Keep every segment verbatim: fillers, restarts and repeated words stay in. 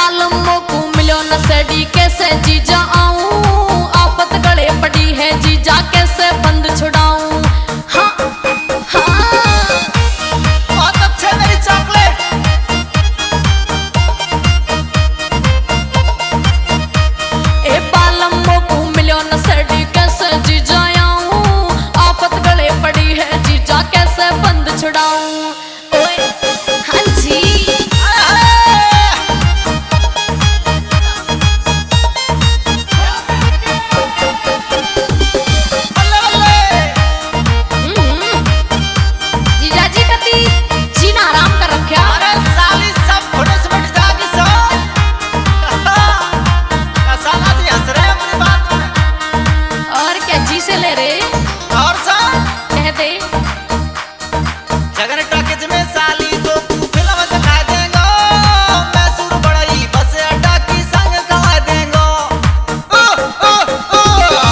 बालमों को मिलो नसड़ी कैसे जीजा आऊं, आफत गले पड़ी है जीजा कैसे बंद छुड़ाऊं। हाँ हाँ बहुत अच्छे मेरी चॉकलेट। ए बालमों को मिलो नसड़ी कैसे जीजा आऊं, आफत गले पड़ी है जीजा कैसे बंद छुड़ाऊं। ओए हाँ जी से ले रे और सा कह दे जगन टॉकीज में साली तो तू फिल्म दिखा देंगो, मैं सुर बड़ई बस अड्डा की संग गवा देंगो। ओ ओ ओ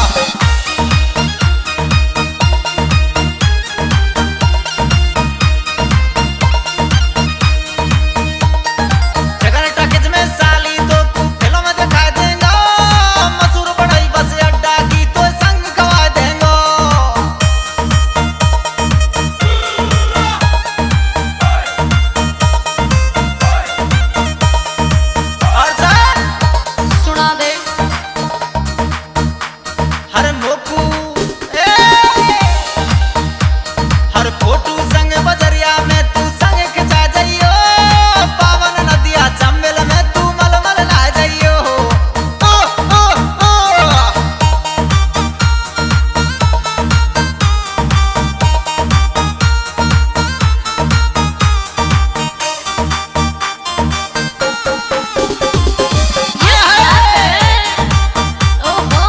जगन टॉकीज में साली तो तू फिल्म दिखा देंगो, मैं सुर बड़ई बस अड्डा की तो संग गवा देंगो। और सा सुना दे हर मोकू ए हर फोटू संग बजरिया में तू संग खिंचा जाइयो, पावन नदिया चंबेल में तू मलमल ला जाइयो। ओ ओ ओ ओहो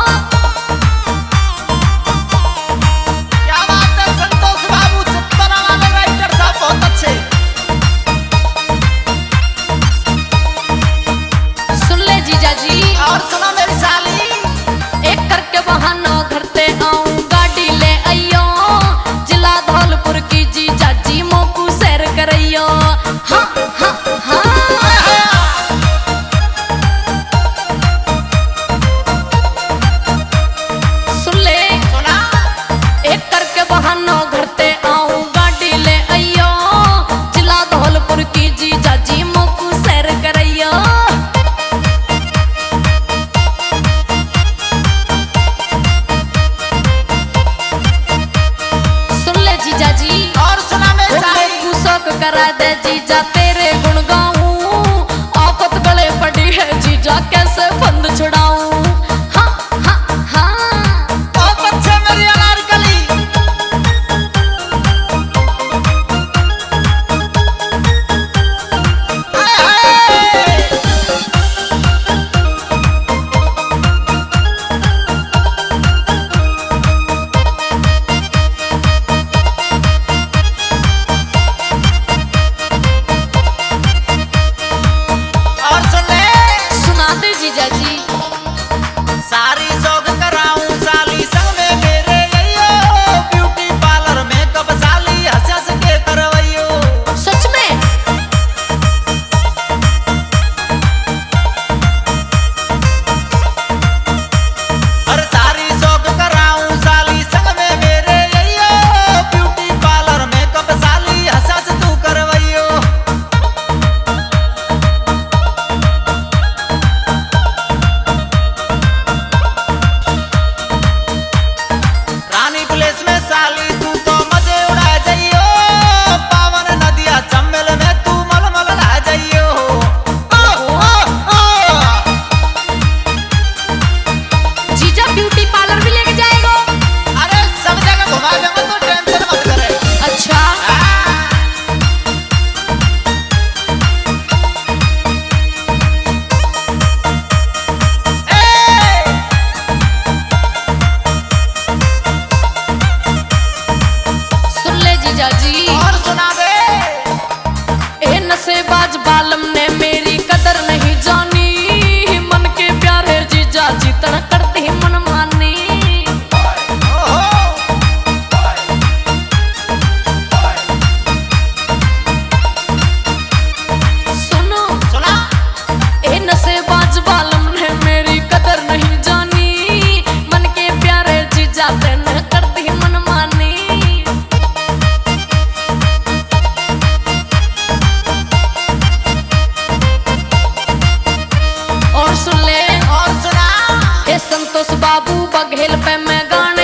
क्या बात है संतोष बाबू, चित्तरा वाले राइटर साहब बहुत अच्छे। सुन ले जीजा जी और सुना मेरी साली एक करके बहाना घर ते आऊं गाड़ी ले आइयो, जिला धौलपुर की जीजा जी मोकू सैर करइयो। हाँ हाँ हाँ सुन ले सुना एक करके बहाना घर ते आऊं गाड़ी ले आइयो, जिला धौलपुर की जीजा जी मोकू सैर करइयो। सुन ले जीजा जी और सुना मेरी साली मोकू शौक करा दे जीजा तेरे गुण गाऊं, आफत गले पड़ी है जीजा कैसे बंद छुड़ाऊं। हाँ हाँ हाँ बहुत अच्छे मेरी अनारकली। हाय हाय और सुन ले सुना दे जीजा जी सारी जोग कराऊं साली संग में मेरे अइयो, ब्यूटी पार्लर में कब साली हंस हंस के करवइयो। सच में अरे सारी जोग कराऊं साली संग में मेरे अइयो, ब्यूटी पार्लर में कब साली हंस हंस तू करवइयो। संतोष बाबू बघेल पे मैं गाने